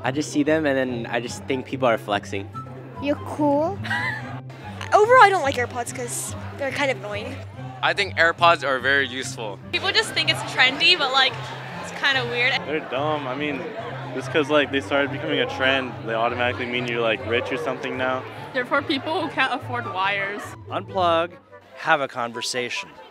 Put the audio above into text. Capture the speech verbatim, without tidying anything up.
I just see them and then I just think people are flexing. You're cool. Overall, I don't like AirPods because they're kind of annoying. I think AirPods are very useful. People just think it's trendy, but like, it's kind of weird. They're dumb. I mean, just because like they started becoming a trend, they automatically mean you're like rich or something now. They're for people who can't afford wires. Unplug, have a conversation.